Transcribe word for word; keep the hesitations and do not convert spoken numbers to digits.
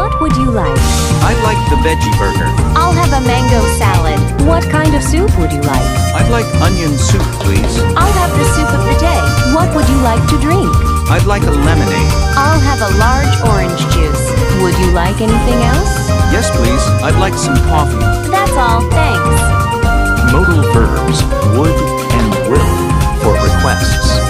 What would you like? I'd like the veggie burger. I'll have a mango salad. What kind of soup would you like? I'd like onion soup, please. I'll have the soup of the day. What would you like to drink? I'd like a lemonade. I'll have a large orange juice. Would you like anything else? Yes, please. I'd like some coffee. That's all, thanks. Modal verbs would and will for requests.